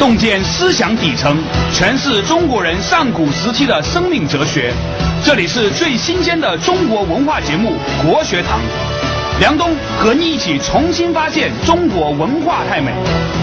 洞见思想底层，诠释中国人上古时期的生命哲学。这里是最新鲜的中国文化节目《国学堂》，梁冬和你一起重新发现中国文化太美。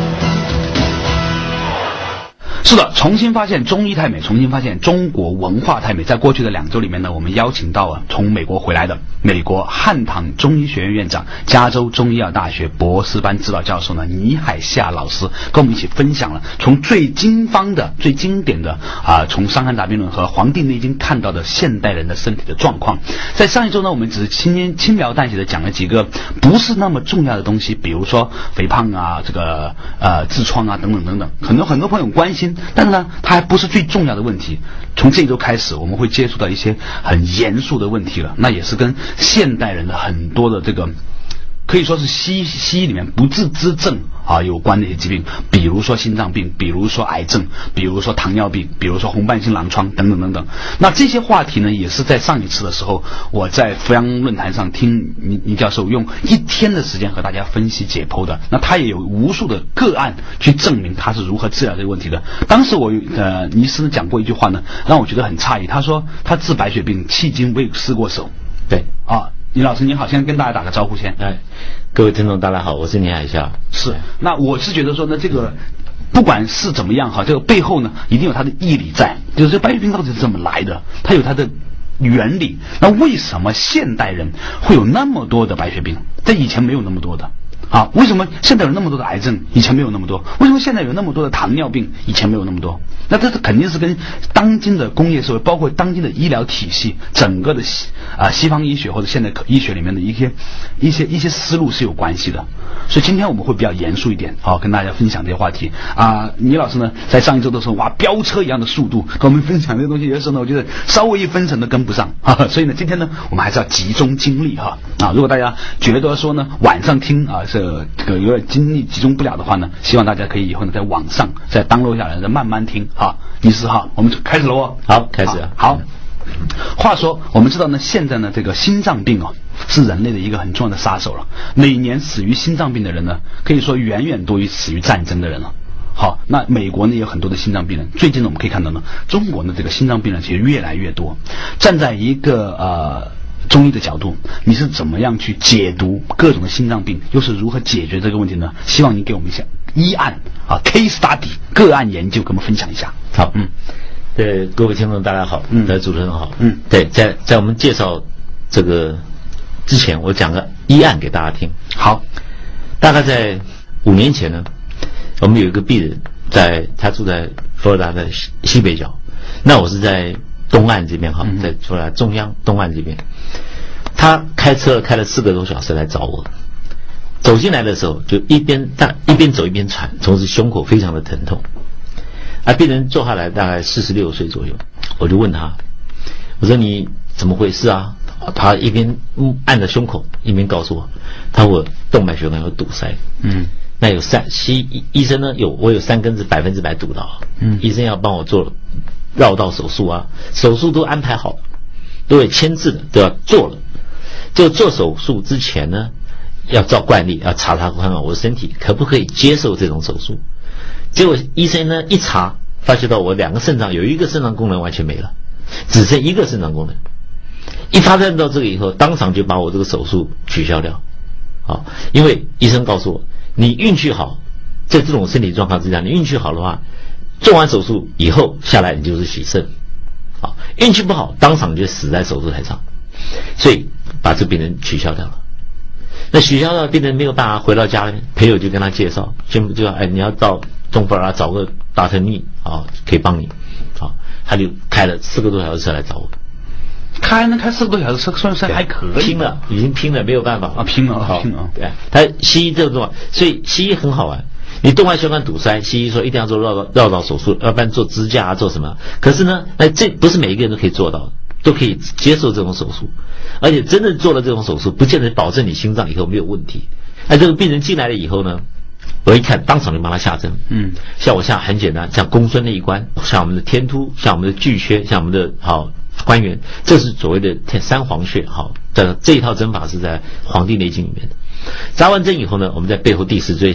是的，重新发现中医太美，重新发现中国文化太美。在过去的2周里面呢，我们邀请到了从美国回来的美国汉唐中医学院院长、加州中医药大学博士班指导教授呢倪海厦老师，跟我们一起分享了从最经方的、最经典的从《伤寒杂病论》和《黄帝内经》看到的现代人的身体的状况。在上一周呢，我们只是轻描淡写的讲了几个不是那么重要的东西，比如说肥胖啊、痔疮啊等等等等，很多朋友关心。但是呢，它还不是最重要的问题。从这一周开始，我们会接触到一些很严肃的问题了，那也是跟现代人的很多的这个可以说是西医里面不治之症有关的一些疾病，比如说心脏病，比如说癌症，比如说糖尿病，比如说红斑性狼疮等等等等。那这些话题呢，也是在上一次的时候，我在阜阳论坛上听倪教授用1天的时间和大家分析解剖的。那他也有无数的个案去证明他是如何治疗这个问题的。当时倪师讲过一句话呢，让我觉得很诧异。他说他治白血病迄今未失过手。 对倪老师您好，先跟大家打个招呼先。 各位听众大家好，我是倪海厦。 是，那我是觉得说呢，这个不管是怎么样这个背后呢一定有它的义理在，就是这白血病到底是怎么来的，它有它的原理。那为什么现代人会有那么多的白血病，在以前没有那么多的？为什么现在有那么多的癌症，以前没有那么多？为什么现在有那么多的糖尿病，以前没有那么多？那这肯定是跟当今的工业社会，包括当今的医疗体系，整个的西方医学或者现代医学里面的一些思路是有关系的。所以今天我们会比较严肃一点，跟大家分享这些话题。倪老师呢，在上一周的时候，飙车一样的速度跟我们分享这个东西，有的时候呢，我觉得稍微一分神都跟不上所以呢，今天呢，我们还是要集中精力如果大家觉得说呢，晚上听这个有点精力集中不了的话呢，希望大家可以以后呢在网上再 download 下来，再慢慢听倪师我们开始了好，开始了。 好。话说我们知道呢，现在呢这个心脏病是人类的一个很重要的杀手了。每年死于心脏病的人呢，可以说远远多于死于战争的人了。那美国呢也有很多的心脏病人，最近呢我们可以看到呢，中国呢这个心脏病人其实越来越多。站在一个中医的角度，你是怎么样去解读各种的心脏病，又是如何解决这个问题呢？希望你给我们一下医案case study 个案研究，跟我们分享一下。 好，对，各位听众大家好，主持人好，对，在我们介绍这个之前，我讲个医案给大家听。好，大概在5年前呢，我们有一个病人他住在佛罗里达的西北角，那我是在东岸这边在佛罗里达中央东岸这边，他开车开了4个多小时来找我。走进来的时候，就一边走一边喘，同时胸口非常的疼痛。病人坐下来大概46岁左右，我就问他，我说你怎么回事啊？他一边按着胸口，一边告诉我，我动脉血管有堵塞。那有医生呢我有3根是100%堵到，医生要帮我做绕道手术手术都安排好了，都有签字的，都要做了。就做手术之前呢，要照惯例要查看看我的身体可不可以接受这种手术。结果医生呢一查，发觉到我2个肾脏有1个肾脏功能完全没了，只剩1个肾脏功能。一发现到这个以后，当场就把我这个手术取消掉。因为医生告诉我，你运气好，在这种身体状况之下，你运气好的话，做完手术以后下来你就是洗肾。运气不好，当场就死在手术台上，所以把这病人取消掉了。那取消掉病人没有办法回到家里，朋友就跟他介绍，宣布你要到东佛尔找个达特尼可以帮你。他就开了4个多小时车来找我。 开4个多小时车算还可以， 已经拼了，没有办法拼了。 对，他西医这种，所以西医很好玩。你动脉血管堵塞，西医说一定要做绕道手术，要不然做支架做什么？可是呢，这不是每一个人都可以做到的，都可以接受这种手术，而且真正做了这种手术，不见得保证你心脏以后没有问题。这个病人进来了以后呢，我一看，当场就帮他下针。像我下很简单，像公孙那一关，像我们的天突，像我们的巨阙，像我们的关元，这是所谓的3黄穴。这一套针法是在《黄帝内经》里面的。扎完针以后呢，我们在背后第10椎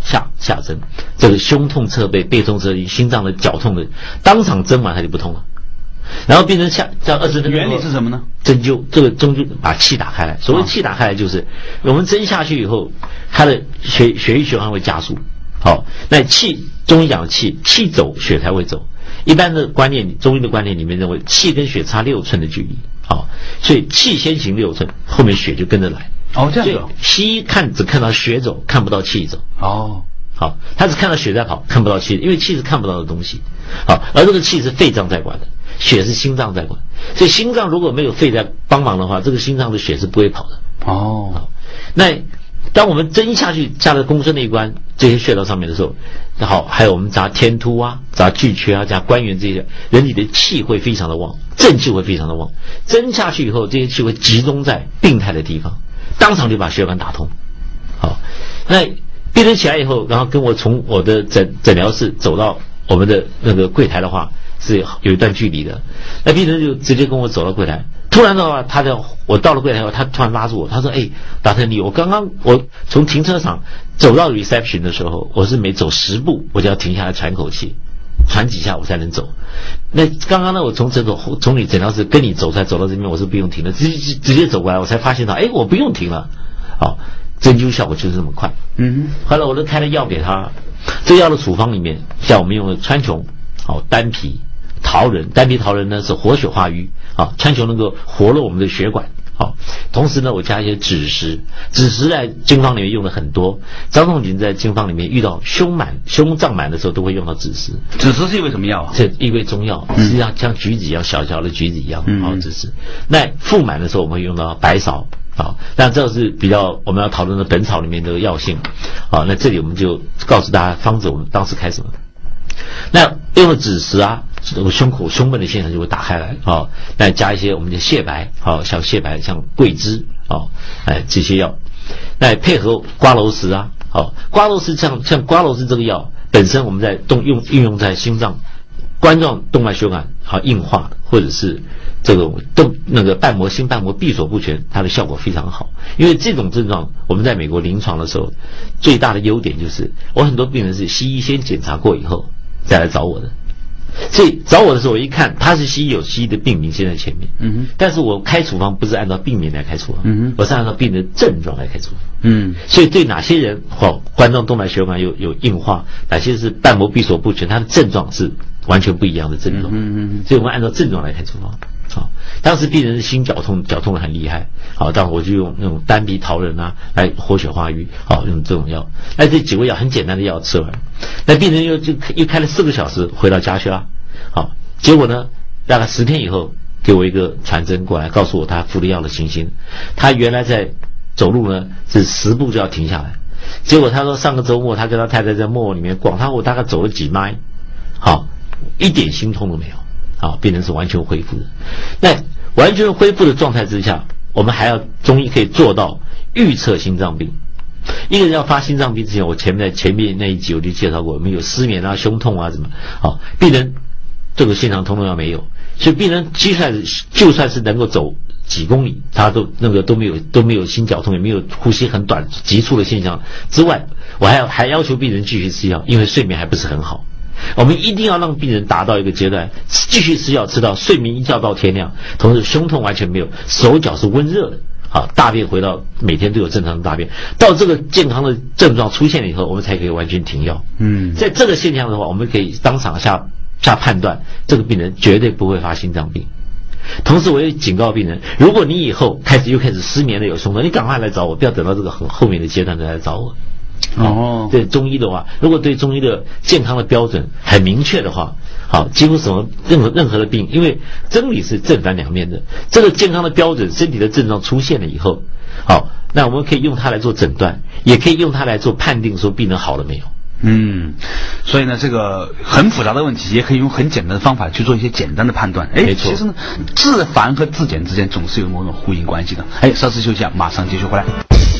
下针，这个胸痛侧背、背痛侧翼、心脏的绞痛的，当场针完它就不痛了。然后病人这样20分钟， 原理是什么呢？ 针灸这个针灸把气打开来。所谓气打开来，就是我们针下去以后，它的血液循环会加速。好，那气中医讲的气走血才会走。一般的观念，中医的观念里面认为气跟血差6寸的距离。好，所以气先行6寸，后面血就跟着来。 哦，这样子。 西医只看到血走，看不到气走。 哦， 好，他只看到血在跑，看不到气，因为气是看不到的东西。好，而这个气是肺脏在管的。血是心脏在管，所以心脏如果没有肺在帮忙的话，这个心脏的血是不会跑的。 哦， 好，那当我们针下去下了公孙那一关这些穴道上面的时候，好，还有我们扎天突啊、扎巨阙啊、扎关元这些，人体的气会非常的旺，正气会非常的旺。针下去以后，这些气会集中在病态的地方，当场就把血管打通。好，那病人起来以后，然后跟我从我的诊疗室走到我们的那个柜台的话，是有一段距离的。那病人就直接跟我走到柜台，突然的话，我到了柜台后，他突然拉住我，他说：“哎，达特尼，我从停车场走到 reception 的时候，我是每走10步，我就要停下来喘口气，喘几下我才能走。那刚刚呢，我从你诊疗室跟你走出来，走到这边，我是不用停的，直接走过来，我才发现到，哎，我不用停了。好，针灸效果就是这么快。后来我都开了药给他，这药的处方里面，像我们用的川穹，好，丹皮。桃仁，丹皮桃仁呢是活血化瘀啊，川穹能够活络我们的血管。好，同时呢，我加一些枳实，枳实在经方里面用的很多。张仲景在经方里面遇到胸胀满的时候，都会用到枳实。 枳实是一味什么药啊？ 是一味中药，实际上像橘子一样，小小的橘子一样。好，枳实。那腹满的时候，我们会用到白芍。好，但这是比较我们要讨论的本草里面的药性。好，那这里我们就告诉大家方子，我们当时开什么？那用了枳实啊，胸闷的现象就会打开来啊。那加一些我们的泻白，好，像泻白，像桂枝啊，这些药，那配合瓜蒌实啊，好，瓜蒌实像瓜蒌实这个药本身，我们在运用在心脏冠状动脉血管好硬化，或者是这个心瓣膜闭锁不全，它的效果非常好。因为这种症状，我们在美国临床的时候，最大的优点就是我很多病人是西医先检查过以后再来找我的，所以找我的时候，我一看他是西医，有西医的病名先在前面，但是我开处方不是按照病名来开处方，我是按照病人的症状来开处方，所以对哪些人冠状动脉血管有硬化，哪些是瓣膜闭锁不全，它的症状是完全不一样的症状，所以我们按照症状来开处方。好，当时病人心绞痛的很厉害，好，当我就用那种丹皮桃仁啊来活血化瘀，好，用这种药。那这几味药很简单的药吃完，那病人又开了4个小时回到家去了，好，结果呢，大概10天以后给我一个传真过来，告诉我他服了药的情形。他原来在走路呢是10步就要停下来，结果他说上个周末他跟他太太在陌里面逛，我大概走了几迈，好，一点心痛都没有。啊，病人是完全恢复的。那完全恢复的状态之下，我们还要中医可以做到预测心脏病。一个人要发心脏病之前，我前面那一集我就介绍过，我们有失眠啊、胸痛啊什么。好，病人这个现场通通要没有，所以病人就算是能够走几公里，他都没有心绞痛，也没有呼吸很短急促的现象之外，我还要求病人继续吃药，因为睡眠还不是很好。我们一定要让病人达到一个阶段，继续吃药吃到睡眠一觉到天亮，同时胸痛完全没有，手脚是温热的，好，大便回到每天都有正常的大便，到这个健康的症状出现了以后，我们才可以完全停药。在这个现象的话，我们可以当场下判断，这个病人绝对不会发心脏病。同时我也警告病人，如果你以后又开始失眠了有胸痛，你赶快来找我，不要等到这个很后面的阶段再来找我。对中医的话，如果对中医的健康的标准很明确的话，好，几乎任何的病，因为真理是正反两面的，这个健康的标准，身体的症状出现了以后，好，那我们可以用它来做诊断，也可以用它来做判定，说病人好了没有。 所以呢，这个很复杂的问题，也可以用很简单的方法去做一些简单的判断。 没错， 其实呢，治烦和治简之间总是有某种呼应关系的。稍事休息啊，马上继续回来。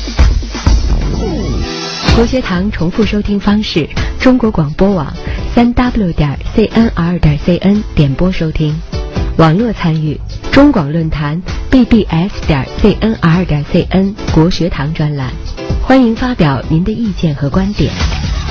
国学堂重复收听方式：中国广播网3w.cnr.cn 点播收听，网络参与中广论坛 bbs.cnr.cn 国学堂专栏，欢迎发表您的意见和观点。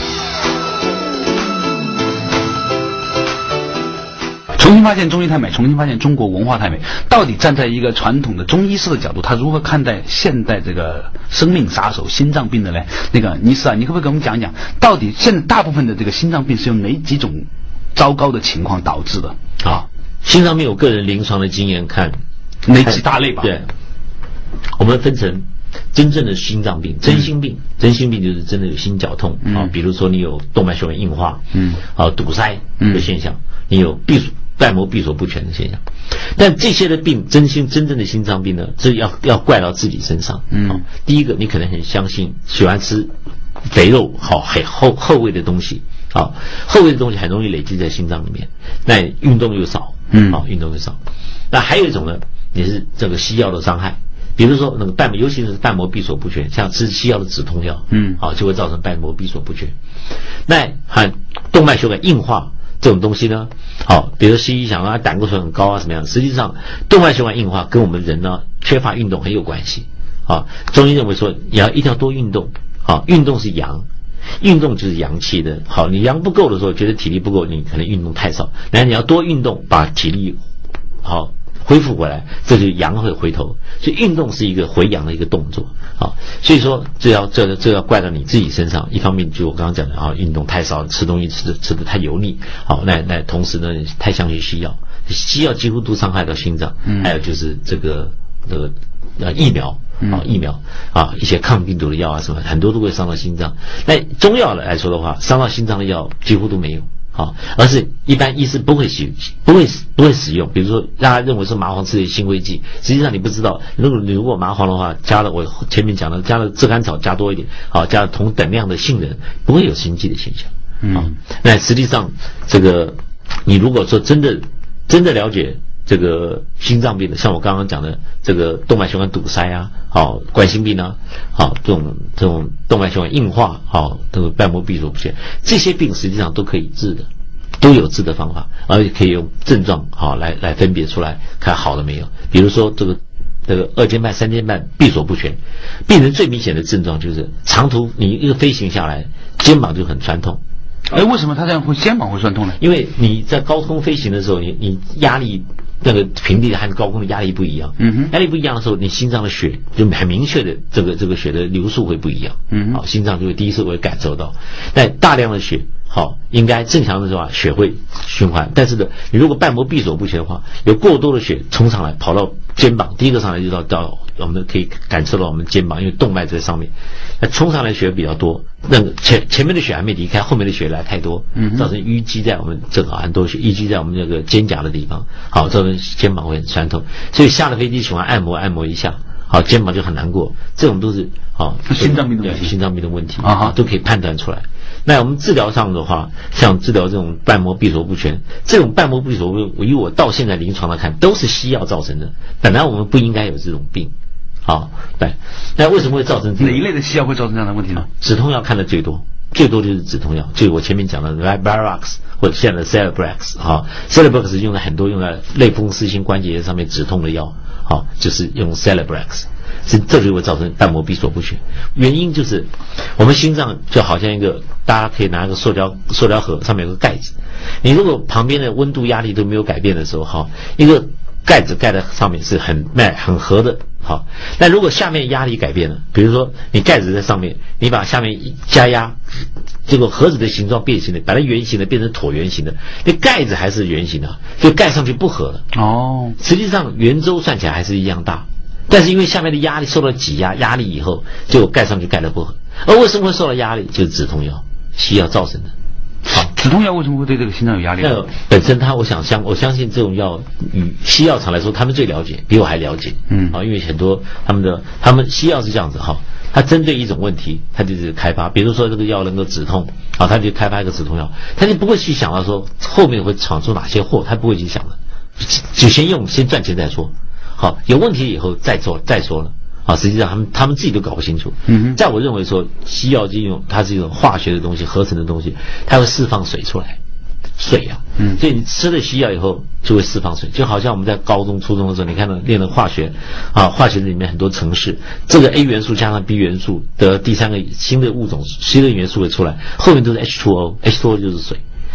重新发现中医太美，重新发现中国文化太美。到底站在一个传统的中医师的角度，他如何看待现代这个生命杀手心脏病的呢？那个倪师啊，你可不可以给我们讲讲，到底现在大部分的这个心脏病是由哪几种糟糕的情况导致的？ 好，心脏病我个人临床的经验看哪几大类吧？ 对，我们分成真正的心脏病，真心病，真心病就是真的有心绞痛啊，比如说你有动脉血管硬化，堵塞的现象，你有瓣膜闭锁不全的现象。但这些的病，真正的心脏病呢，这要怪到自己身上。第一个，你可能很相信喜欢吃肥肉，厚味的东西，厚味的东西很容易累积在心脏里面。那运动又少，运动又少。那还有一种呢，也是这个西药的伤害。比如说那个尤其是瓣膜闭锁不全，像吃西药的止痛药，就会造成瓣膜闭锁不全。那动脉血管硬化这种东西呢，比如西医想让胆固醇很高啊，什么样？实际上，动脉血管硬化跟我们人呢缺乏运动很有关系。中医认为说，一定要多运动。运动是阳，运动就是阳气的。你阳不够的时候，觉得体力不够，你可能运动太少。然后你要多运动，把体力恢复回来，这就阳会回头，所以运动是一个回阳的一个动作所以说这要怪到你自己身上。一方面就我刚刚讲的运动太少，吃东西吃的太油腻，那同时呢太相信西药，西药几乎都伤害到心脏。还有就是这个疫苗一些抗病毒的药啊什么，很多都会伤到心脏。那中药来说的话，伤到心脏的药几乎都没有。而是一般医师不会使用，比如说大家认为是麻黄吃的心肺剂，实际上你不知道，如果麻黄的话加了我前面讲的加了炙甘草加多一点，加了同等量的杏仁，不会有心悸的现象。那实际上这个你如果说真的了解这个心脏病的，像我刚刚讲的这个动脉血管堵塞啊，冠心病啊，这种动脉血管硬化，这个瓣膜闭锁不全，这些病实际上都可以治的，都有治的方法，而且可以用症状来分别出来，看好了没有。比如说这个二尖瓣、三尖瓣闭锁不全，病人最明显的症状就是长途你一个飞行下来，肩膀就很酸痛。 为什么他这样肩膀会酸痛呢？ 因为你在高空飞行的时候，你压力那个平地和高空的压力不一样，压力不一样的时候，你心脏的血就很明确的这个血的流速会不一样，心脏就会第一次会感受到。但大量的血，应该正常的话血会循环，但是呢，你如果瓣膜闭锁不全的话，有过多的血冲上来跑到肩膀，第一个上来就到我们可以感受到我们肩膀，因为动脉在上面，那冲上来血比较多，那个前面的血还没离开，后面的血来太多，造成淤积在我们这个很多淤积在我们这个肩胛的地方，造成肩膀会很酸痛，所以下了飞机喜欢按摩一下，肩膀就很难过，这种都是心脏病的问题， 心脏病的问题都可以判断出来。那我们治疗上的话，像治疗这种瓣膜闭锁不全，这种瓣膜闭锁不全，以我到现在临床来看，都是西药造成的。本来我们不应该有这种病，对。那为什么会造成哪一类的西药会造成这样的问题呢？ 止痛药看的最多就是止痛药，就是我前面讲的 Virax 或者现在的 Celebrex，Celebrex 用在类风湿性关节炎上面止痛的药，就是用 Celebrex。这就会造成瓣膜闭锁不全，原因就是我们心脏就好像一个，大家可以拿一个塑料盒，上面有个盖子，你如果旁边的温度压力都没有改变的时候，一个盖子盖在上面是很合的，但如果下面压力改变了，比如说你盖子在上面，你把下面加压，这个盒子的形状变形了，把它圆形的变成椭圆形的，那盖子还是圆形的，就盖上去不合了。实际上圆周算起来还是一样大。但是因为下面的压力受到挤压力以后，就盖上去盖得不合。而为什么会受到压力？就是止痛药、西药造成的。 止痛药为什么会对这个心脏有压力？ 本身我相信这种药与西药厂来说，他们最了解，比我还了解。因为很多他们西药是这样子它针对一种问题，它就是开发，比如说这个药能够止痛，它就开发一个止痛药，它就不会去想到说后面会闯出哪些祸，它不会去想的，就先用，先赚钱再说。有问题以后再说了。实际上他们自己都搞不清楚。在我认为说，西药它是一种化学的东西，合成的东西，它会释放水出来，水啊。所以你吃了西药以后就会释放水，就好像我们在高中、初中的时候，你看到练的化学化学里面很多程式，这个 A 元素加上 B 元素的第三个新的物种、新的元素会出来，后面都是 H2O 就是水。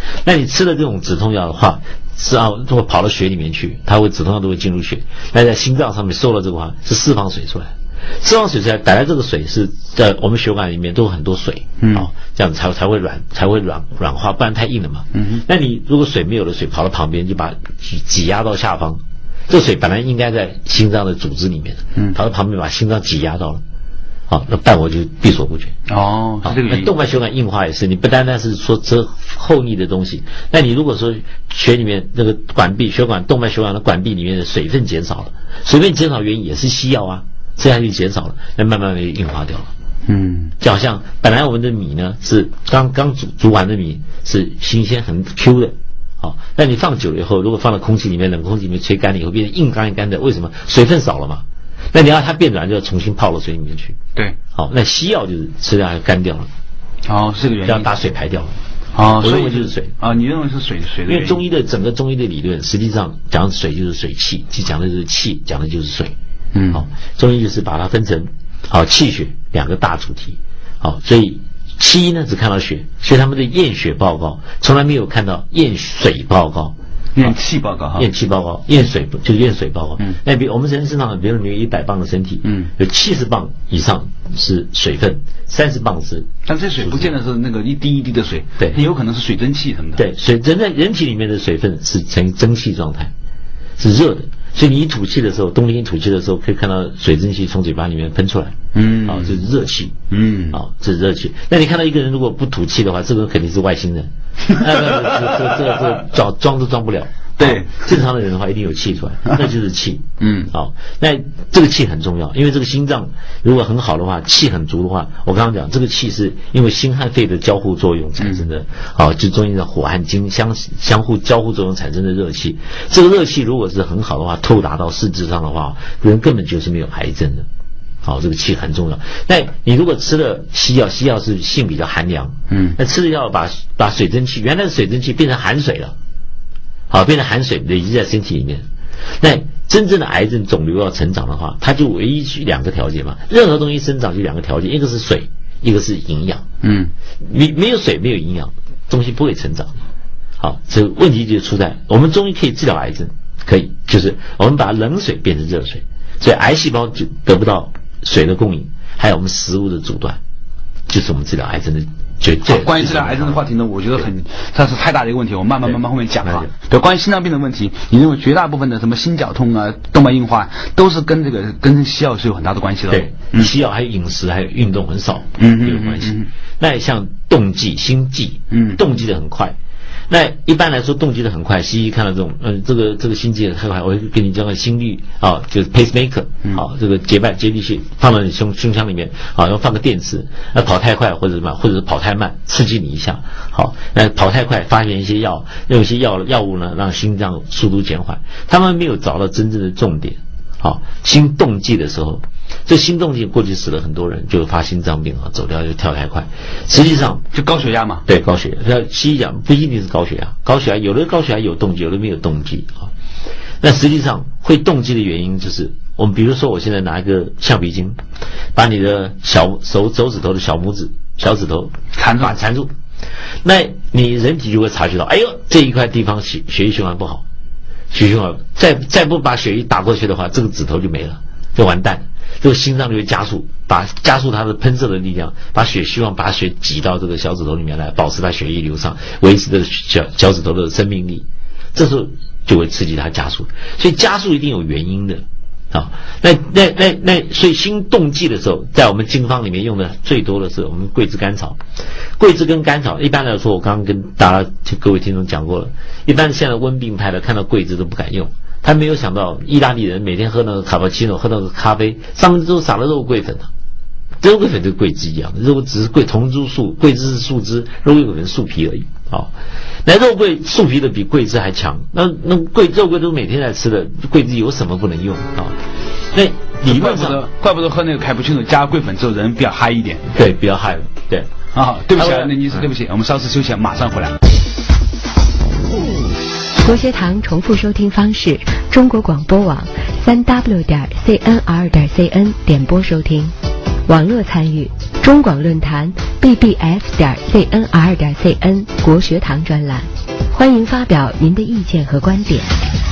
那你吃了这种止痛药的话，是会跑到血里面去，它会止痛药都会进入血，那在心脏上面受了这个话是释放水出来，释放水出来，本来这个水是在我们血管里面都有很多水，这样才会软化，不然太硬了嘛。那你如果水没有了，水跑到旁边就把挤压到下方，这水本来应该在心脏的组织里面的，跑到旁边把心脏挤压到了。那瓣膜就闭锁不全。是这个原因。那动脉血管硬化也是，你不单单是说这厚腻的东西，那你如果说血里面那个管壁、动脉血管的管壁里面的水分减少了，水分减少原因也是西药啊，吃下去减少了，那慢慢就硬化掉了。就好像本来我们的米呢是刚煮完的米是新鲜很 Q 的，但你放久了以后，如果放到空气里面，冷空气里面吹干了以后，变成硬干的，为什么？水分少了嘛。那你要它变软，就要重新泡到水里面去。 对， 那西药就是吃掉干掉了。 是这个原因。 要把水排掉了。我认为就是水。 你认为是水的原因？ 因为整个中医的理论，实际上讲水就是水气，其实讲的就是气，讲的就是水。中医就是把它分成气血两个大主题。所以西医呢只看到血，所以他们的验血报告从来没有看到验水报告。 验气报告验气报告，验水就是验水报告。那比我们人身上，比如你有100磅的身体，有70磅以上是水分，30磅是。 但这水不见得是那个一滴一滴的水， 对， 有可能是水蒸气什么的。 对，人体里面的水分是呈蒸汽状态，是热的，所以你一吐气的时候，冬天吐气的时候，可以看到水蒸气从嘴巴里面喷出来。这是热气。这是热气。那你看到一个人如果不吐气的话，这个肯定是外星人。这装都装不了。 对， 正常的人的话一定有气出来，那就是气。那这个气很重要，因为这个心脏如果很好的话，气很足的话，我刚刚讲这个气是因为心和肺的交互作用产生的。就中医的火和金相互交互作用产生的热气。这个热气如果是很好的话，透达到四肢上的话，人根本就是没有癌症的。这个气很重要。那你如果吃了西药，西药是性比较寒凉，那吃了药把水蒸气，原来的水蒸气变成寒水了，变成寒水累积在身体里面。那真正的癌症肿瘤要成长的话，它就唯一2个条件嘛，任何东西生长就2个条件，一个是水，一个是营养。没有水没有营养，东西不会成长。这个问题就出在我们中医可以治疗癌症，可以，就是我们把冷水变成热水，所以癌细胞就得不到水的供应，还有我们食物的阻断，就是我们治疗癌症的关于治疗癌症的话题呢，我觉得它是太大的一个问题，我慢慢后面讲啊。对，关于心脏病的问题，你认为绝大部分的什么心绞痛啊、动脉硬化，都是跟西药是有很大的关系的。 对，西药还有饮食还有运动很少有关系。那像动悸、心悸，动悸的很快。那一般来说动悸的很快，西医看到这种这个心悸的太快，我会跟你讲个心率就是 pacemaker，这个节律器放到你胸腔里面，要放个电池，那跑太快或者什么，或者是跑太慢，刺激你一下，那跑太快发现一些用一些药物呢，让心脏速度减缓，他们没有找到真正的重点。心动悸的时候，这心动悸过去死了很多人，就发心脏病走掉就跳太快。实际上就高血压嘛， 对，高血压。西医讲不一定是高血压，高血压有的高血压有动悸，有的没有动悸那实际上会动悸的原因就是我们比如说我现在拿一个橡皮筋，把你的手指头的小指头缠住，那你人体就会察觉到，哎呦，这一块地方血液循环不好。血循环再不把血液打过去的话，这个指头就没了，就完蛋。这个心脏就会加速它的喷射的力量，希望把血挤到这个小指头里面来，保持它血液流畅，维持着小指头的生命力。这时候就会刺激它加速，所以加速一定有原因的。所以心动悸的时候，在我们经方里面用的最多的是我们桂枝甘草。桂枝跟甘草，一般来说，我刚刚跟各位听众讲过了，一般现在温病派的看到桂枝都不敢用，他没有想到意大利人每天喝那个卡布奇诺，喝那个咖啡上面都撒了肉桂粉的。肉桂粉就桂枝一样的，肉只是同株树，桂枝是树枝，肉桂粉树皮而已。那肉桂树皮的比桂枝还强，那肉桂都每天在吃的，桂枝有什么不能用那理论上怪不得喝那个卡布奇诺加桂粉之后人比较嗨一点。 对，比较嗨。对对不起那尼斯，对不起，我们稍事休息，马上回来。 国学堂重复收听方式：中国广播网3w.cnr.cn 点播收听，网络参与中广论坛 bbf.cnr.cn 国学堂专栏，欢迎发表您的意见和观点。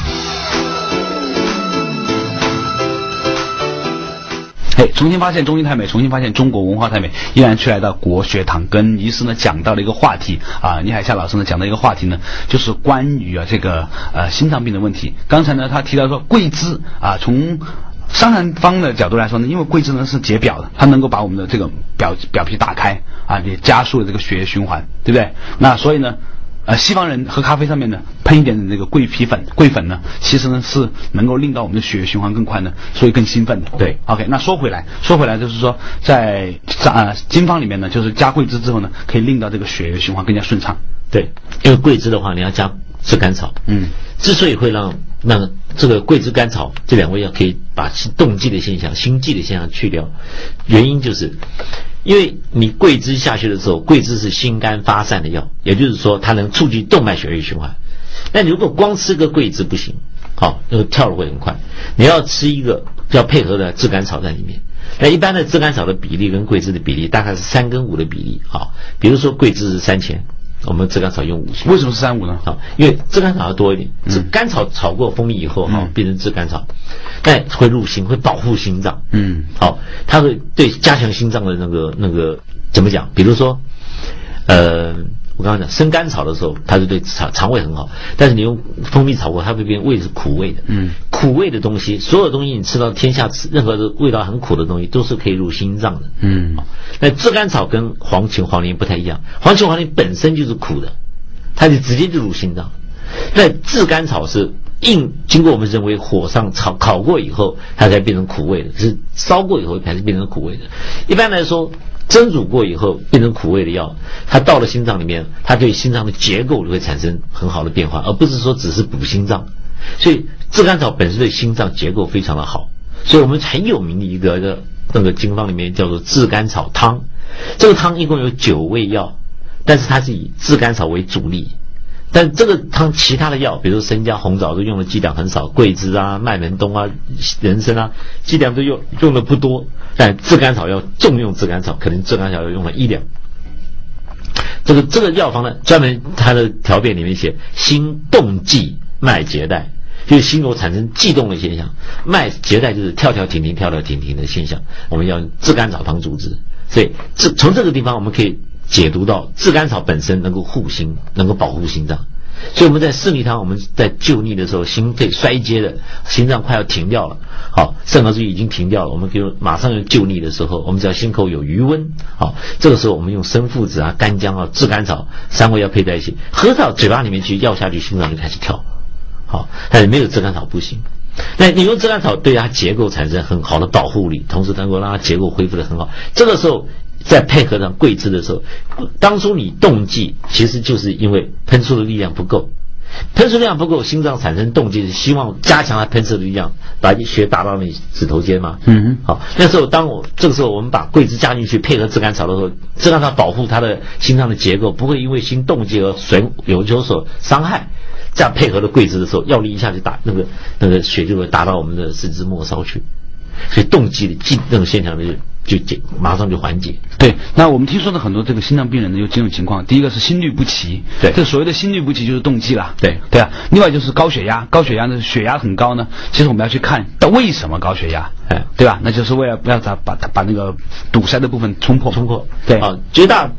重新发现中医太美，重新发现中国文化太美，依然来到国学堂，跟医师呢讲到了一个话题啊，倪海厦老师呢讲到一个话题呢，就是关于这个心脏病的问题。刚才呢他提到说桂枝啊，从伤寒方的角度来说呢，因为桂枝呢是解表的，它能够把我们的这个表皮打开啊，也加速了这个血液循环，对不对？那所以呢西方人喝咖啡上面呢喷一点的这个桂粉呢，其实呢是能够令到我们的血液循环更快呢，所以更兴奋的。 对 ，OK， 那说回来就是说，在经方里面呢，就是加桂枝之后呢，可以令到这个血液循环更加顺畅。 对，因为桂枝的话，你要加炙甘草。之所以会让这个桂枝甘草这两味药可以把动悸的现象、心悸的现象去掉，原因就是因为你桂枝下去的时候，桂枝是心肝发散的药，也就是说它能促进动脉血液循环。那你如果光吃个桂枝不行，那个跳的会很快。你要吃一个要配合的炙甘草在里面。那一般的炙甘草的比例跟桂枝的比例大概是3跟5的比例。比如说桂枝是3000，我们炙甘草用5000。 为什么是3-5呢？ 因为炙甘草要多一点。甘草炒过蜂蜜以后变成炙甘草，但会入心，会保护心脏。它会对加强心脏的那个怎么讲？比如说，我刚刚讲生甘草的时候，它是对肠胃很好，但是你用蜂蜜炒过，它会变味是苦味的。苦味的东西，所有东西你吃到天下任何的味道很苦的东西，都是可以入心脏的。那炙甘草跟黄芩、黄连不太一样，黄芩、黄连本身就是苦的，它就直接就入心脏。那炙甘草是经过我们人为火上烤过以后，它才变成苦味的，是烧过以后才是变成苦味的。一般来说，蒸煮过以后变成苦味的药，它到了心脏里面，它对心脏的结构会产生很好的变化，而不是说只是补心脏。所以炙甘草本身对心脏结构非常的好，所以我们很有名的一个那个经方里面叫做炙甘草汤。这个汤一共有9味药，但是它是以炙甘草为主力。但这个汤其他的药，比如说生姜、红枣都用的剂量很少，桂枝啊、麦门冬啊、人参啊，剂量都用的不多。但炙甘草要重用炙甘草，可能炙甘草要用了1两。这个药方呢，专门它的条辨里面写心动悸脉结带，就是心有产生悸动的现象，脉结带就是跳跳停停的现象，我们要炙甘草汤主之。所以从这个地方我们可以解读到炙甘草本身能够护心，能够保护心脏。所以我们在四逆汤，我们在救逆的时候，心肺衰竭的，心脏快要停掉了，肾合之已经停掉了，我们就马上要救逆的时候，我们只要心口有余温，这个时候我们用生附子啊、干姜啊、炙甘草3味要配在一起，喝到嘴巴里面去，药下去，心脏就开始跳。但是没有炙甘草不行。那你用炙甘草对它结构产生很好的保护力，同时能够让它结构恢复得很好。这个时候再配合上桂枝的时候，当初你动悸其实就是因为喷出的力量不够，心脏产生动悸是希望加强它喷射的力量，把血打到你指头尖嘛。那时候这个时候我们把桂枝加进去，配合炙甘草的时候，炙甘草保护它的心脏的结构，不会因为心动悸而有所伤害。这样配合了桂枝的时候，药力一下就打那个血就会打到我们的四肢末梢去，所以动悸的那种现象呢就马上就缓解。 对，那我们听说的很多这个心脏病人呢有几种情况，第一个是心律不齐， 对， 这所谓的心律不齐就是动悸了， 对啊。另外就是高血压呢，血压很高呢，其实我们要去看为什么高血压，对吧？那就是为了不要把那个堵塞的部分冲破，对绝大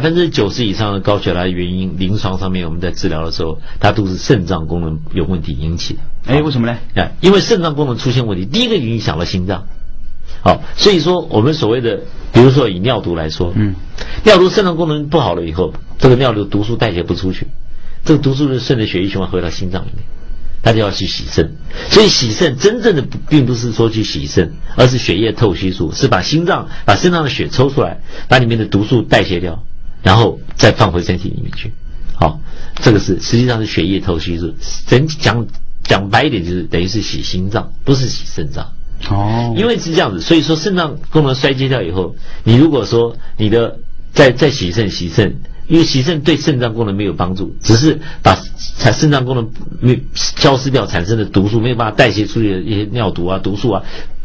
90%以上的高血压的原因，临床上面我们在治疗的时候，它都是肾脏功能有问题引起的。 为什么呢？ 因为肾脏功能出现问题，第一个影响了心脏。所以说我们所谓的，比如说以尿毒来说，尿毒肾脏功能不好了以后，这个尿毒毒素代谢不出去，这个毒素就顺着血液循环回到心脏里面，他就要去洗肾。所以洗肾真正的并不是说去洗肾，而是血液透析术，是把肾脏的血抽出来，把里面的毒素代谢掉，然后再放回身体里面去。这个实际上是血液透析术，讲白一点就是等于是洗心脏，不是洗肾脏。因为是这样子，所以说肾脏功能衰竭掉以后，你如果说你的再洗肾，因为洗肾对肾脏功能没有帮助，只是把肾脏功能消失掉产生的毒素没有办法代谢出去的一些尿毒啊、毒素啊，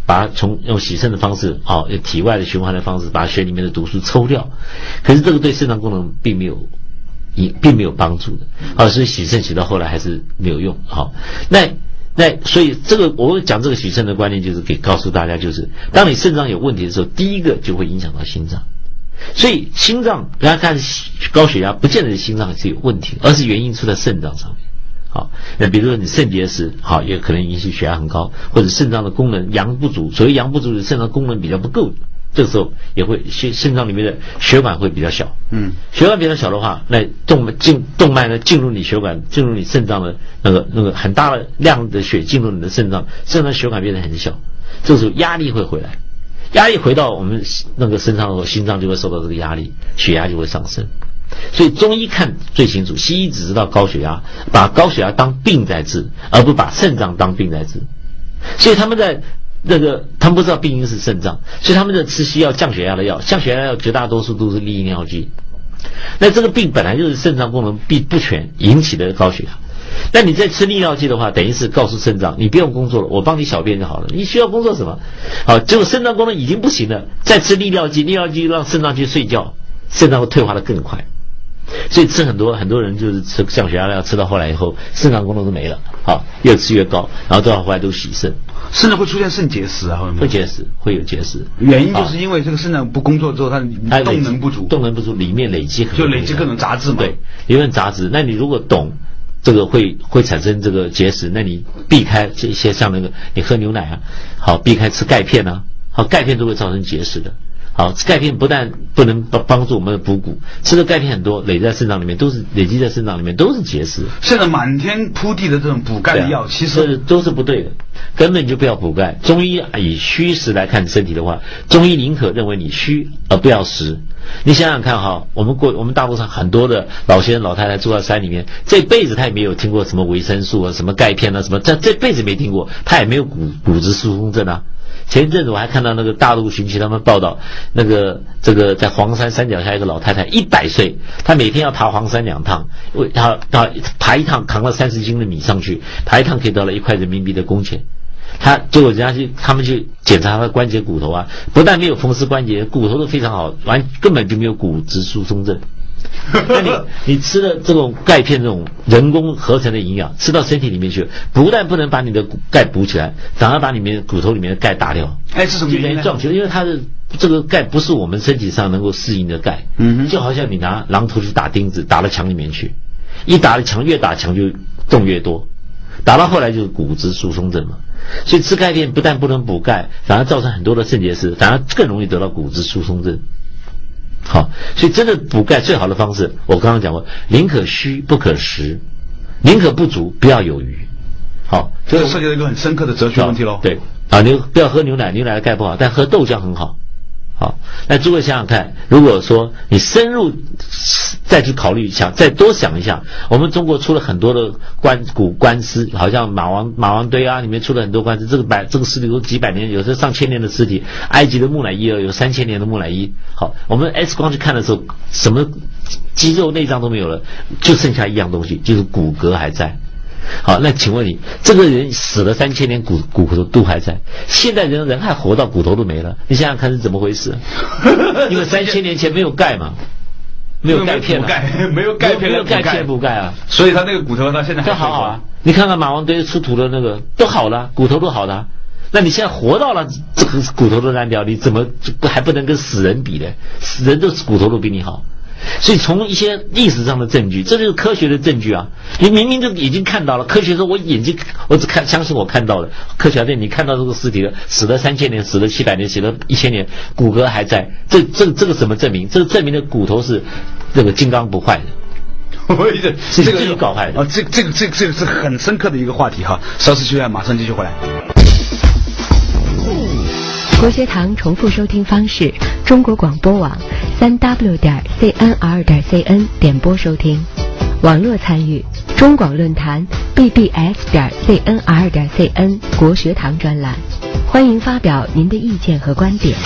把它用洗肾的方式，用体外的循环的方式，把血里面的毒素抽掉。可是这个对肾脏功能并没有帮助的，所以洗肾洗到后来还是没有用。所以这个我讲这个洗肾的观念，就是给告诉大家，就是当你肾脏有问题的时候，第一个就会影响到心脏。所以心脏大家看高血压，不见得是心脏是有问题，而是原因出在肾脏上面。那比如说你肾结石，也可能引起血压很高，或者肾脏的功能阳不足。所谓阳不足，是肾脏功能比较不够，这个时候也会肾脏里面的血管会比较小。血管比较小的话，那动脉呢进入你血管，进入你肾脏的那个很大的量的血进入你的肾脏，肾脏血管变得很小，这个时候压力会回来，压力回到我们那个身上的时候，心脏就会受到这个压力，血压就会上升。所以中医看最清楚，西医只知道高血压，把高血压当病在治，而不把肾脏当病在治。所以他们不知道病因是肾脏，所以他们在吃西药降血压的药，降血压的药绝大多数都是利尿剂。那这个病本来就是肾脏功能不全引起的高血压。那你在吃利尿剂的话，等于是告诉肾脏你不用工作了，我帮你小便就好了，你需要工作什么？结果肾脏功能已经不行了，再吃利尿剂，利尿剂让肾脏去睡觉，肾脏会退化的更快。所以吃很多人就是吃降血压药，吃到后来以后肾脏功能都没了，越吃越高，然后到后来都洗肾， 甚至会出现肾结石啊， 会结石，会有结石。 原因就是因为这个肾脏不工作之后，它动能不足， 里面累积各种杂质嘛。 对，里面杂质。那你如果懂这个会产生这个结石，那你避开这些，像那个你喝牛奶啊，避开吃钙片啊，钙片都会造成结石的。钙片不但不能帮助我们的补骨，吃的钙片很多，累积在肾脏里面都是结石。 现在满天铺地的这种补钙的药，其实都是不对的，根本就不要补钙。中医以虚实来看身体的话，中医宁可认为你虚而不要实。你想想看我们大陆上很多的老先生老太太住在山里面，这辈子他也没有听过什么维生素啊，什么钙片啊，什么这辈子没听过，他也没有骨质疏松症啊。前一阵子我还看到那个大陆寻奇他们报道，这个在黄山山脚下一个老太太100岁，她每天要爬黄山2趟，她爬一趟扛了30斤的米上去，爬一趟可以得了1块人民币的工钱。结果他们去检查他的关节骨头啊，不但没有风湿关节，骨头都非常好，根本就没有骨质疏松症。那你吃的这种钙片，这种人工合成的营养吃到身体里面去，不但不能把你的钙补起来，反而把你们骨头里面的钙打掉。 是什么原因呢？ 撞球，因为它的这个钙不是我们身体上能够适应的钙。就好像你拿榔头去打钉子，打到墙里面去，一打了墙，越打墙就洞越多，打到后来就是骨质疏松症嘛。所以吃钙片不但不能补钙，反而造成很多的肾结石，反而更容易得到骨质疏松症。所以真的补钙最好的方式，我刚刚讲过，宁可虚不可实，宁可不足不要有余。 这个涉及到一个很深刻的哲学问题咯。 对你不要喝牛奶，牛奶的钙不好，但喝豆浆很好。那诸位想想看，如果说你深入再去考虑一下，再多想一下，我们中国出了很多的官司，好像马王堆啊里面出了很多官司，这个尸体都几百年，有时上千年的尸体，埃及的木乃伊有3000年的木乃伊。我们 X 光去看的时候，什么肌肉内脏都没有了，就剩下一样东西，就是骨骼还在。那请问你，这个人死了3000年，骨头都还在，现代人还活到骨头都没了，你想想看是怎么回事？因为3000年前没有钙嘛，没有钙片， 没有钙片补钙啊， 所以他那个骨头到现在还好啊。你看看马王堆出土的那个都好了，骨头都好了。那你现在活到了，这个骨头都烂掉，你怎么还不能跟死人比呢？死人的骨头都比你好。所以从一些历史上的证据，这就是科学的证据啊！你明明就已经看到了，科学说我只相信我看到的，科学家你看到这个尸体了，死了3000年，死了700年，死了1000年，骨骼还在，这个怎么证明？这个证明的骨头是这个金刚不坏的。 这个自己搞坏的。 这个是很深刻的一个话题哈。稍事休息，马上继续回来。 国学堂重复收听方式：中国广播网3w.cnr.cn 点播收听，网络参与中广论坛 bbs.cnr.cn 国学堂专栏，欢迎发表您的意见和观点。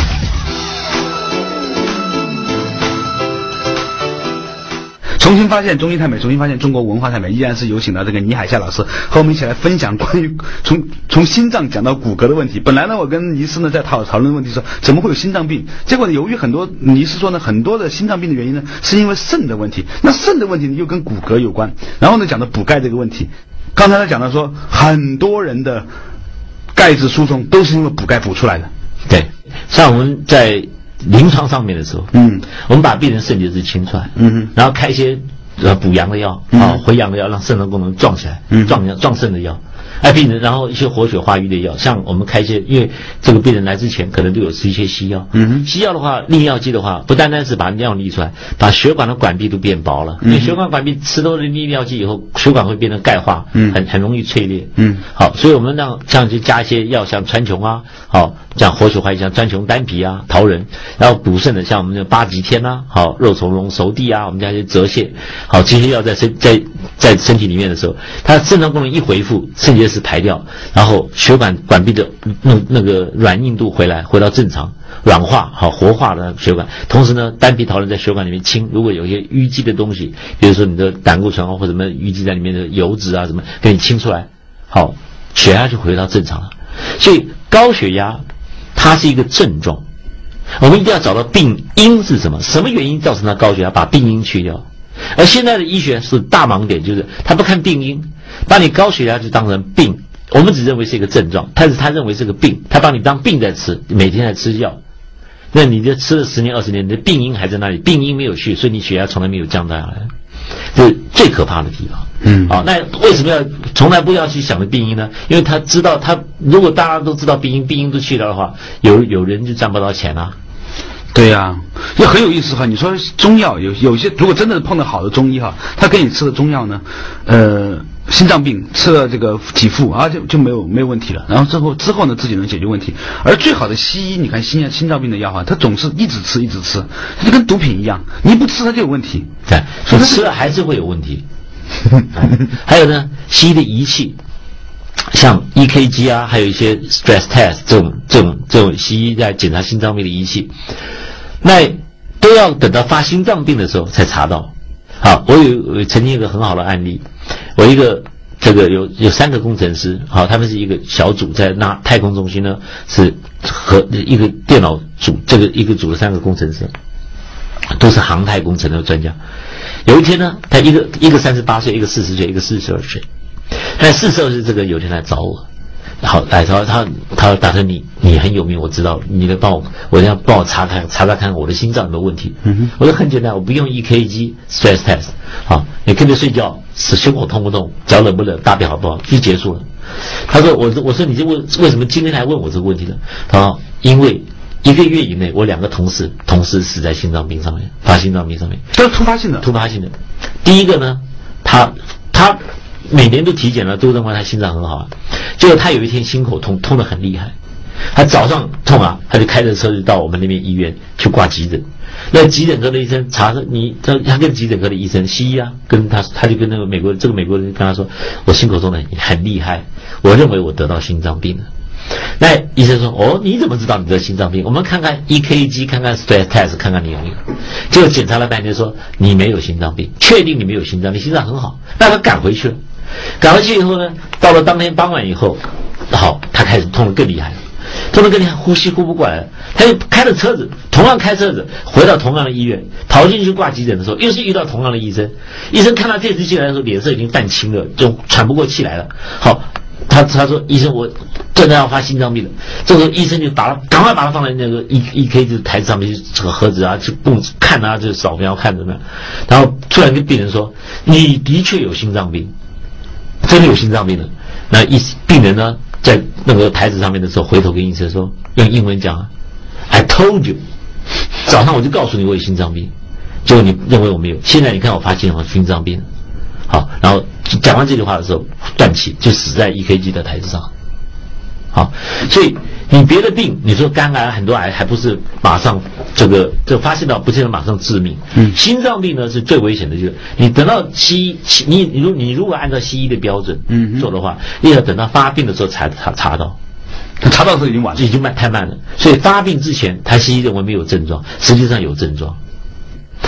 重新发现中医太美，重新发现中国文化太美，依然是有请到这个倪海厦老师和我们一起来分享关于从心脏讲到骨骼的问题。本来呢，我跟倪师呢在讨论问题说怎么会有心脏病，结果呢，由于很多倪师说呢，很多的心脏病的原因呢是因为肾的问题，那肾的问题呢又跟骨骼有关，然后呢讲到补钙这个问题。刚才他讲到说，很多人的钙质疏松都是因为补钙补出来的。 对，像我们在临床上面的时候，我们把病人肾结石清出来，然后开一些补阳的药回阳的药，让肾脏功能壮起来，壮肾的药。病人然后一些活血化瘀的药，像我们开一些，因为这个病人来之前可能都有吃一些西药，西药的话，利尿剂的话，不单单是把尿利出来，把血管的管壁都变薄了，因为血管管壁吃多了利尿剂以后，血管会变得钙化，很容易脆裂，好，所以我们像就加一些药，像川穹啊，好，像活血化瘀，像川穹、丹皮啊、桃仁，然后补肾的，像我们的八极天啊，好，肉苁蓉、熟地啊，我们加一些泽泻，好，这些药在身体里面的时候，它肾脏功能一恢复，肾结石排掉，然后血管管壁的那个软硬度回到正常，软化好活化的血管。同时呢，丹皮桃仁在血管里面清，如果有一些淤积的东西，比如说你的胆固醇啊或者什么淤积在里面的油脂啊什么，给你清出来，好，血压就回到正常了。所以高血压它是一个症状，我们一定要找到病因是什么，什么原因造成它高血压，把病因去掉。而现在的医学是大盲点，就是他不看病因，把你高血压就当成病，我们只认为是一个症状，但是他认为是个病，他把你当病在吃，每天在吃药，那你就吃了10年20年，你的病因还在那里，病因没有去，所以你血压从来没有降下来，这是最可怕的地方。好，那为什么要从来不要去想的病因呢？因为他知道，他如果大家都知道病因都去掉的话，有人就赚不到钱啊。 对呀，也很有意思哈。你说中药有些，如果真的碰到好的中医哈，他给你吃的中药呢，心脏病吃了这个几副啊，就没有问题了。然后之后呢，自己能解决问题。而最好的西医，你看心脏病的药哈，它总是一直吃，它就跟毒品一样，你不吃它就有问题。 对，你吃了还是会有问题。还有呢，西医的仪器。像 EKG 啊，还有一些 stress test 这种西医在检查心脏病的仪器，那都要等到发心脏病的时候才查到。好，我曾经一个很好的案例，我一个这个有3个工程师，好，他们是一个小组在太空中心呢，是和一个电脑组，这个一个组的3个工程师，都是航太工程的专家。有一天呢，他一个38岁，一个40岁，一个42岁。但42岁这个有天来找我，好，他打算你很有名，我知道，你得我要帮我查看我的心脏有没有问题。我说很简单，我不用 EKG stress test， 好，你跟着睡觉，胸口痛不痛，脚冷不冷，大便好不好，就结束了。他说我说你为什么今天来问我这个问题呢？他说因为1个月以内，我2个同事死在心脏病上面，发心脏病上面， 这是突发性的。 第一个呢，他每年都体检了，都认为他心脏很好，结果他有一天心口痛得很厉害，他早上痛啊，他就开着车就到我们那边医院去挂急诊。那急诊科的医生查说他跟急诊科的医生西医啊，跟他就跟那个美国人跟他说，我心口痛得很厉害，我认为我得到心脏病了。那医生说，哦，你怎么知道你得心脏病？我们看看 EKG， 看看 stress test， 看看你有没有。结果检查了半天说你没有心脏病，确定你没有心脏，你心脏很好。那他赶回去了，以后呢，到了当天傍晚以后，好，他开始痛得更厉害了，呼吸呼不过来了。他就同样开车子回到同样的医院，跑进去挂急诊的时候，又是遇到同样的医生。医生看到这次进来的时候，脸色已经泛青了，就喘不过气来了。好。他说医生，我真的要发心脏病了。这个时候医生就赶快把他放在那个 EKG 台子上面，这个盒子啊，去看啊，就扫描看怎么样。然后突然跟病人说，你的确有心脏病，真的有心脏病了。那病人呢，在那个台子上面的时候，回头跟医生说，用英文讲 I told you， 早上我就告诉你我有心脏病，结果你认为我没有，现在你看我发现我心脏病了。好，然后讲完这句话的时候断气，就死在 EKG 的台子上。好，所以你别的病，你说肝癌很多癌还不是马上这发现到不见得马上致命。心脏病呢是最危险的，就是你等到西医，你如果按照西医的标准做的话，你要等到发病的时候才查到。 查到的时候已经晚了， 已经太慢了。所以发病之前，他西医认为没有症状，实际上有症状。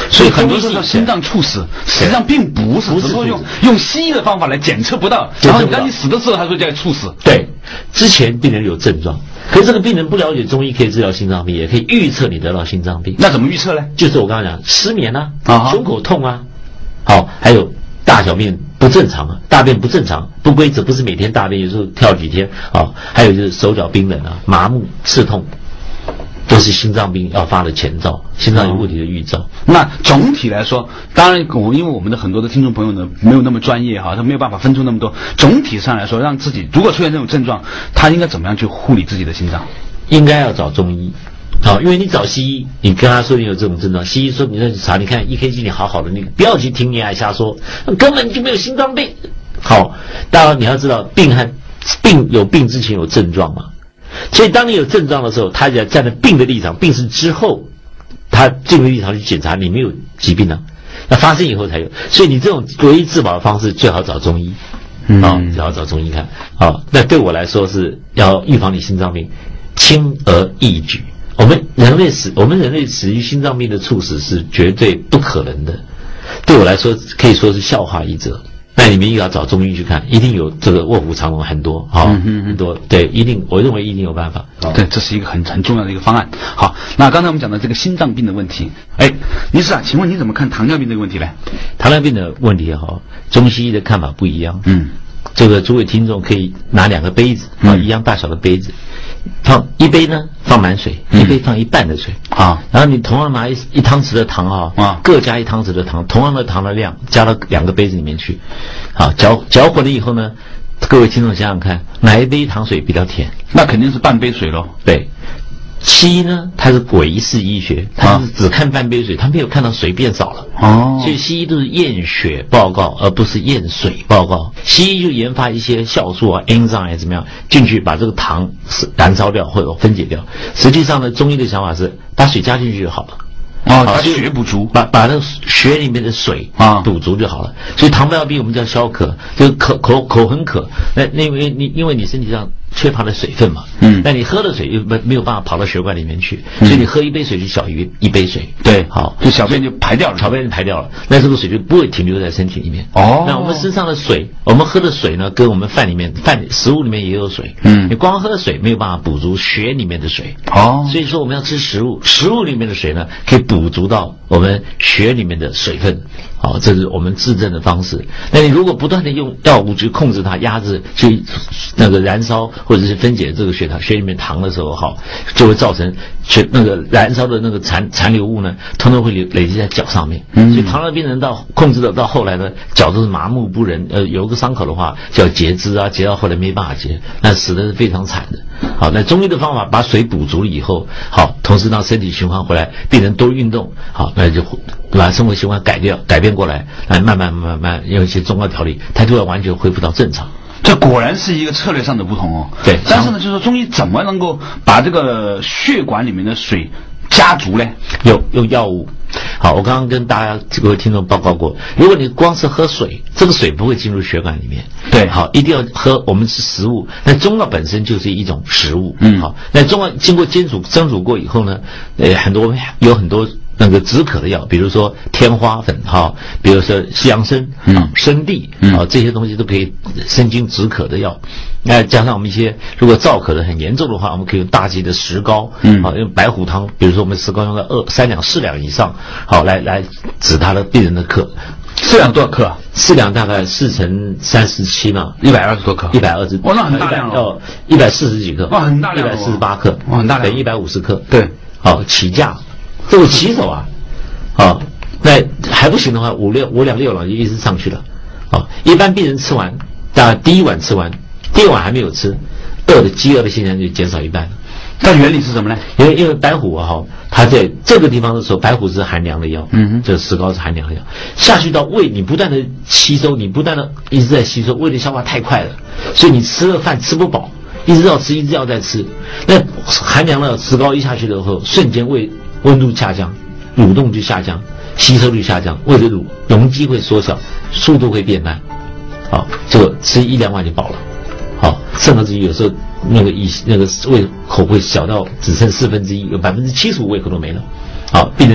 所以很多时候心脏猝死，实际上并不是，只不过用西医的方法来检测不到，然后当你死的时候，他说叫猝死。 对，之前病人有症状，可是这个病人不了解中医可以治疗心脏病，也可以预测你得到心脏病。 那怎么预测呢？ 就是我刚刚讲失眠啊，胸口痛啊，好，还有大小便不正常啊，大便不正常、不规则，不是每天大便，有时候跳几天啊，还有就是手脚冰冷啊、麻木、刺痛。都是心脏病要发的前兆，心脏有问题的预兆。 那总体来说，当然因为我们的很多的听众朋友呢没有那么专业哈，他没有办法分出那么多。总体上来说，让自己如果出现这种症状，他应该怎么样去护理自己的心脏？ 应该要找中医。好，因为你找西医，你跟他说你有这种症状，西医说你在查，你看 EKG 你好好的，你不要去听你爱瞎说，根本就没有心脏病。好，当然你要知道病有病之前有症状嘛。所以当你有症状的时候，他要站在病的立场，病是之后他病的立场去检查你没有疾病呢，那发生以后才有。所以你这种唯一治保的方式最好找中医最好找中医看那对我来说是要预防你心脏病，轻而易举。我们人类死于心脏病的猝死是绝对不可能的，对我来说可以说是笑话一则。那你们也要找中医去看，一定有这个卧虎藏龙很多很多，对，一定，我认为一定有办法。 对，这是一个很重要的一个方案。好，那刚才我们讲的这个心脏病的问题，倪师请问你怎么看糖尿病这个问题呢？ 糖尿病的问题中西医的看法不一样。这个诸位听众可以拿2个杯子一样大小的杯子，放一杯呢放满水，一杯放一半的水然后你同样拿一汤匙的糖各加1汤匙的糖，同样的糖的量加到2个杯子里面去，搅混了以后呢，各位听众想想看，哪一杯糖水比较甜？ 那肯定是半杯水咯。 对。西医呢，它是唯式医学，它是只看半杯水，它没有看到水变少了所以西医都是验血报告，而不是验水报告。西医就研发一些酵素enzyme 怎么样进去把这个糖燃烧掉或者分解掉。实际上呢，中医的想法是把水加进去就好了。 把血补足， 把那个血里面的水补足就好了。所以糖尿病我们叫消渴，就是口很渴，那因为你身体上缺乏了水分嘛，那你喝的水又没有办法跑到血管里面去，所以你喝一杯水就小于一杯水， 对，好，就小便就排掉了，那这个水就不会停留在身体里面。那我们身上的水，我们喝的水呢，跟我们食物里面也有水，你光喝水没有办法补足血里面的水，所以说我们要吃食物里面的水呢，可以补足到我们血里面的水分。这是我们治症的方式。那你如果不断的用药物去控制它，压制去那个燃烧或者是分解这个血里面糖的时候，就会造成那个燃烧的那个残留物呢，通常会累积在脚上面。所以糖尿病人控制到后来呢，脚都是麻木不仁，有个伤口的话就要截肢截到后来没办法截，那死的是非常惨的。那中医的方法把水补足了以后，同时让身体循环回来，病人多运动，那就把生活习惯改变过来，慢慢用一些中药调理，它就会完全恢复到正常。 这果然是一个策略上的不同对， 但是呢，就是说中医怎么能够把这个血管里面的水加足呢？ 用药物。好，我刚刚跟大家各位听众报告过，如果你光是喝水，这个水不会进入血管里面。 对， 好，一定要喝。我们吃食物，那中药本身就是一种食物。好，那中药经过蒸煮过以后呢，有很多那个止渴的药，比如说天花粉比如说西洋参生地这些东西都可以生津止渴的药。那加上我们一些如果燥渴的很严重的话，我们可以用大剂的石膏用白虎汤，比如说我们石膏用到3两4两以上来止他的病人的渴。 4两多少克 ？4两大概4乘37嘛 ，120多克 ，120， 那很大量了 ，140几克， 很大量 ，148克， 很大量 ，150克， 对， 起价，这个骑手那还不行的话，5两6两就一直上去了，一般病人吃完，大概第一碗吃完，第二碗还没有吃，饥饿的现象就减少一半了。 它原理是什么呢？ 因为白虎它在这个地方的时候，白虎是寒凉的药，这石膏是寒凉的药，下去到胃，你不断的吸收，你不断的一直在吸收，胃的消化太快了，所以你吃了饭吃不饱，一直要再吃。那寒凉的石膏一下去的时候，瞬间胃温度下降，蠕动就下降，吸收率下降，胃的容积会缩小，速度会变慢，这个吃1、2碗就饱了，甚至于有时候那个胃口会小到只剩1/4，有75%胃口都没了。病人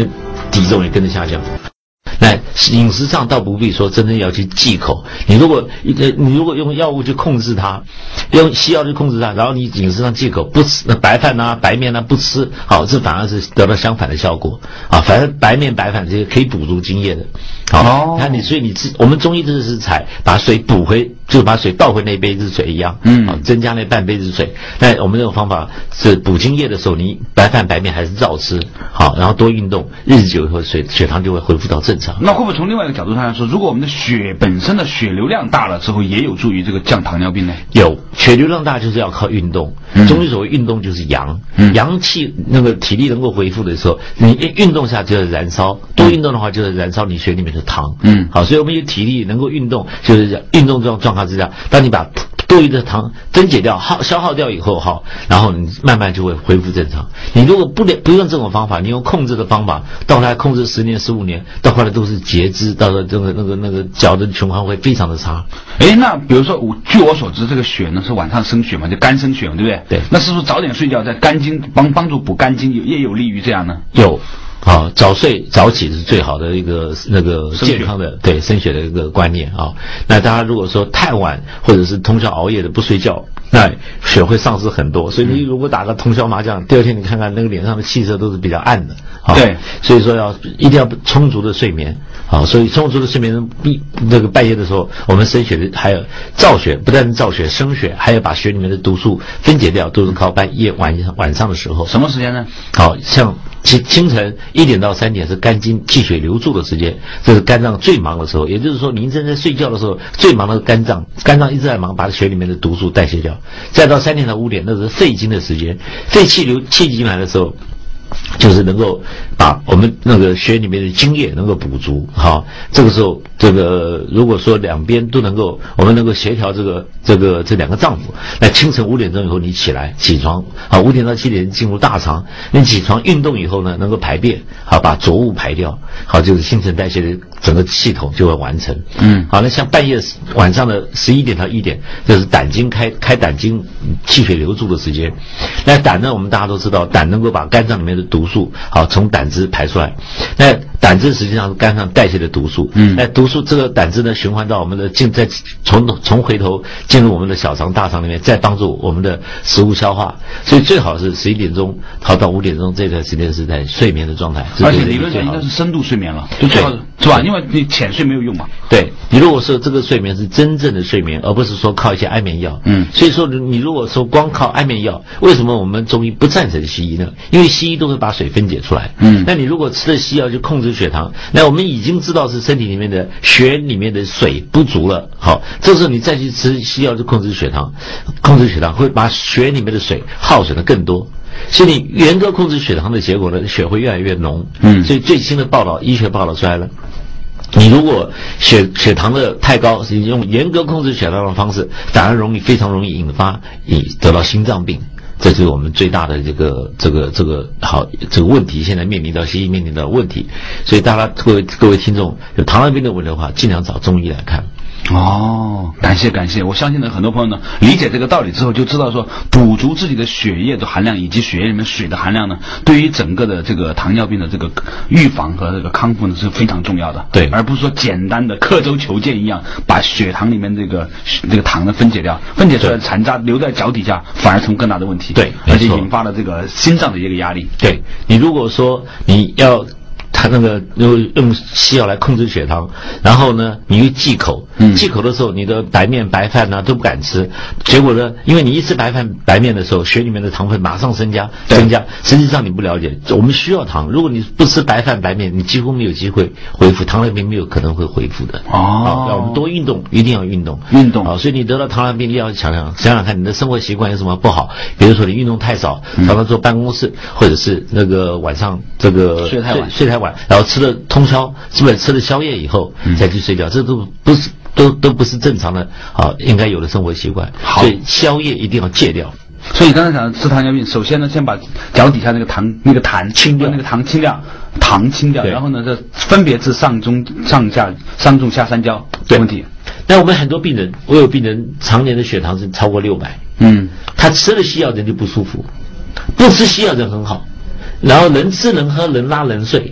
体重也跟着下降。那饮食上倒不必说，真正要去忌口。你如果用药物去控制它，用西药去控制它，然后你饮食上忌口，不吃白饭啊、白面啊不吃，好，这反而是得到相反的效果啊。反正白面、白饭这些可以补足津液的。好，看你，所以我们中医这是采把水补回，就把水倒回那杯子水一样，增加那半杯子水。那我们这种方法是补津液的时候，你白饭、白面还是照吃，好，然后多运动，日子久以后血糖就会恢复到正常。 那会不会从另外一个角度上来说，如果我们的血本身的血流量大了之后，也有助于这个降糖尿病呢？ 有，血流量大就是要靠运动。中医所谓运动就是阳，阳气那个体力能够恢复的时候，你运动下就是燃烧，多运动的话就是燃烧你血里面的糖。好，所以我们有体力能够运动，就是运动这种状况之下，当你把多余的糖分解掉、消耗掉以后，好，然后你慢慢就会恢复正常。你如果不用这种方法，你用控制的方法，到后来控制10年、15年，到后来都是截肢，到了那个脚的循环会非常的差。 那比如说据我所知，这个血呢是晚上生血嘛，就肝生血嘛，对不对？ 对。 那是不是早点睡觉，在肝经帮助补肝经也有利于这样呢？ 有。好，早睡早起是最好的一个健康的生血的一个观念啊。那大家如果说太晚或者是通宵熬夜的不睡觉，那血会丧失很多。所以你如果打个通宵麻将，第二天你看看那个脸上的气色都是比较暗的。 对， 所以说一定要充足的睡眠。好，所以充足的睡眠那个半夜的时候，我们生血的还有造血，不但是造血生血，还有把血里面的毒素分解掉，都是靠半夜晚上的时候。 什么时间呢？ 好像清晨1点到3点是肝经气血流注的时间，这是肝脏最忙的时候。也就是说，您正在睡觉的时候，最忙的肝脏一直在忙，把血里面的毒素代谢掉。再到3点到5点，那是肺经的时间，肺气进来的时候，就是能够把我们那个血里面的津液能够补足。好，这个时候如果说两边都能够，我们能够协调这两个脏腑，那清晨5点钟以后你起床，好，5点到7点进入大肠，你起床运动以后呢，能够排便，好，把浊物排掉，好，就是新陈代谢的整个系统就会完成。好，那像晚上的11点到1点，就是胆经开胆经气血流注的时间。那胆呢，我们大家都知道，胆能够把肝脏里面的毒素好从胆汁排出来。那胆汁实际上是肝上代谢的毒素。那毒素这个胆汁呢，循环到我们的再从回头进入我们的小肠、大肠里面，再帮助我们的食物消化。所以最好是11点钟好到5点钟这段时间是在睡眠的状态。 而且理论上应该是深度睡眠了，就最好是吧？因为你浅睡没有用嘛。 对，你如果说这个睡眠是真正的睡眠，而不是说靠一些安眠药。所以说你如果说光靠安眠药，为什么我们中医不赞成西医呢？因为西医都会把水分解出来。那你如果吃了西药去控制血糖，那我们已经知道是身体里面的血里面的水不足了。好，这时候你再去吃西药去控制血糖会把血里面的水耗损的更多。所以你严格控制血糖的结果呢，血会越来越浓。所以最新的医学报道出来了，你如果血糖的太高，你用严格控制血糖的方式，反而非常容易引发得到心脏病。这就是我们最大的这个问题，现在西医面临到问题。所以各位听众有糖尿病的问题的话，尽量找中医来看。 感谢！我相信呢，很多朋友呢理解这个道理之后，就知道说补足自己的血液的含量以及血液里面水的含量呢，对于整个的这个糖尿病的这个预防和这个康复呢是非常重要的。 对， 而不是说简单的刻舟求剑一样，把血糖里面这个糖呢分解掉，分解出来的残渣留在脚底下，反而成更大的问题。 对， 而且引发了这个心脏的一个压力。 对，你如果说你要他用西药来控制血糖，然后呢，你又忌口，忌口的时候，你的白面白饭呢都不敢吃，结果呢，因为你一吃白饭白面的时候，血里面的糖分马上增加，实际上你不了解，我们需要糖，如果你不吃白饭白面，你几乎没有机会恢复，糖尿病没有可能会恢复的。要我们多运动，一定要运动。所以你得到糖尿病，你要想想看你的生活习惯有什么不好，比如说你运动太少，常常坐办公室，或者是晚上睡太晚，然后吃了通宵，基本吃了宵夜以后再去睡觉，这都不是正常的应该有的生活习惯。所以宵夜一定要戒掉。 所以刚才讲的治糖尿病，首先呢，先把脚底下那个痰清掉，糖清掉，然后呢，这分别治上中下三焦的问题。 但我们很多病人，我有病人常年的血糖是超过600，他吃了西药人就不舒服，不吃西药人很好，然后能吃能喝能拉能睡。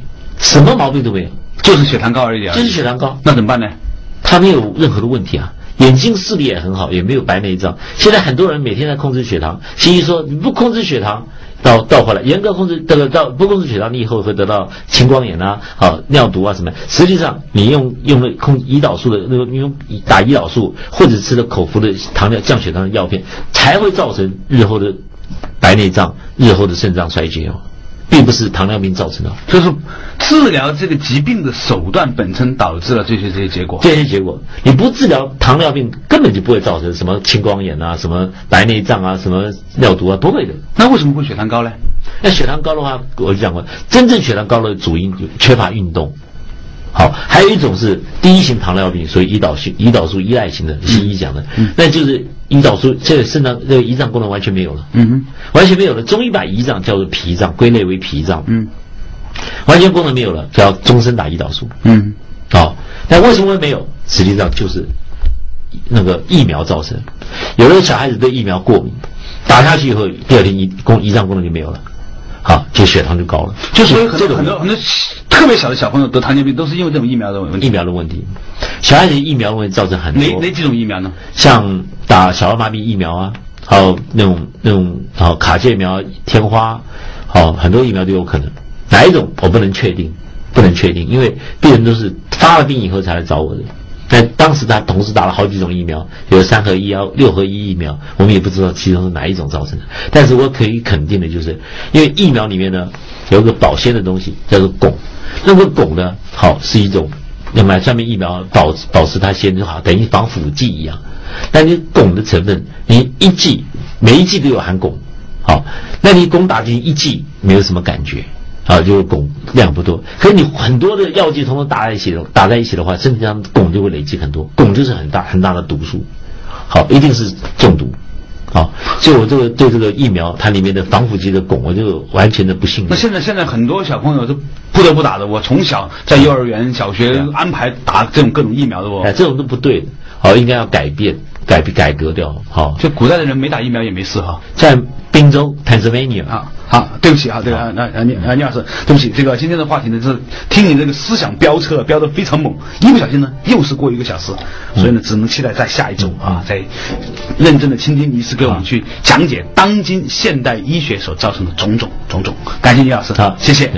什么毛病都没有， 就是血糖高而已啊。 就是血糖高， 那怎么办呢？ 他没有任何的问题啊，眼睛视力也很好，也没有白内障。现在很多人每天在控制血糖，西医说你不控制血糖，到后来严格控制不控制血糖，你以后会得到青光眼啊、尿毒啊什么。实际上你用了胰岛素的你用打胰岛素或者吃了口服的降血糖的药片，才会造成日后的白内障、日后的肾脏衰竭哦。并不是糖尿病造成的， 就是治疗这个疾病的手段本身导致了这些结果。 这些结果，你不治疗糖尿病，根本就不会造成什么青光眼啊、什么白内障啊、什么尿毒啊，不会的。 那为什么会血糖高呢？ 那血糖高的话，我就讲过，真正血糖高的主因就缺乏运动。好，还有一种是第一型糖尿病，所以胰岛素依赖型的，西医讲的，那就是胰岛素这个肾脏这个胰脏功能完全没有了，完全没有了。中医把胰脏叫做脾脏，归类为脾脏，完全功能没有了，叫终身打胰岛素，好，但为什么会没有？实际上就是那个疫苗造成，有的小孩子对疫苗过敏，打下去以后，第二天胰脏功能就没有了。好，就血糖就高了， 就是很多特别小的小朋友得糖尿病都是因为这种疫苗的问题。 疫苗的问题，小孩子疫苗会造成很多哪几种疫苗呢？ 像打小儿麻痹疫苗啊，还有那种卡介苗、天花，很多疫苗都有可能。哪一种我不能确定，因为病人都是发了病以后才来找我的。但当时他同时打了好几种疫苗，有3合1啊、6合1疫苗，我们也不知道其中是哪一种造成的。但是我可以肯定的就是，因为疫苗里面呢有一个保鲜的东西叫做汞，那个汞呢，是一种要买专门疫苗保持它鲜就好，等于防腐剂一样。但你汞的成分，你每一剂都有含汞，那你汞打进一剂没有什么感觉。就是汞量不多，可是你很多的药剂统统打在一起的话，身体上汞就会累积很多，汞就是很大的毒素，一定是中毒，所以我对这个疫苗它里面的防腐剂的汞，我就完全的不信任。 那现在很多小朋友都不得不打的，我从小在幼儿园、小学安排打这种各种疫苗的这种都不对的，应该要改革掉， 就古代的人没打疫苗也没事在宾州 Pennsylvania 好，对不起这个聂老师，对不起，这个今天的话题呢是听你这个思想飙车飙得非常猛，一不小心呢又是过1个小时，所以呢只能期待在下一周再认真的倾听医师给我们去讲解当今现代医学所造成的种种。感谢聂老师， 好， 谢谢。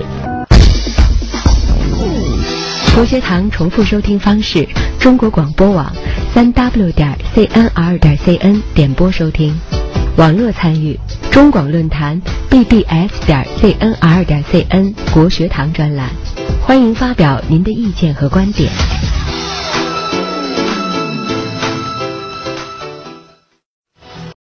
活学堂重复收听方式：中国广播网3w.cnr.cn 点播收听，网络参与中广论坛 bbs.cnr.cn 国学堂专栏，欢迎发表您的意见和观点。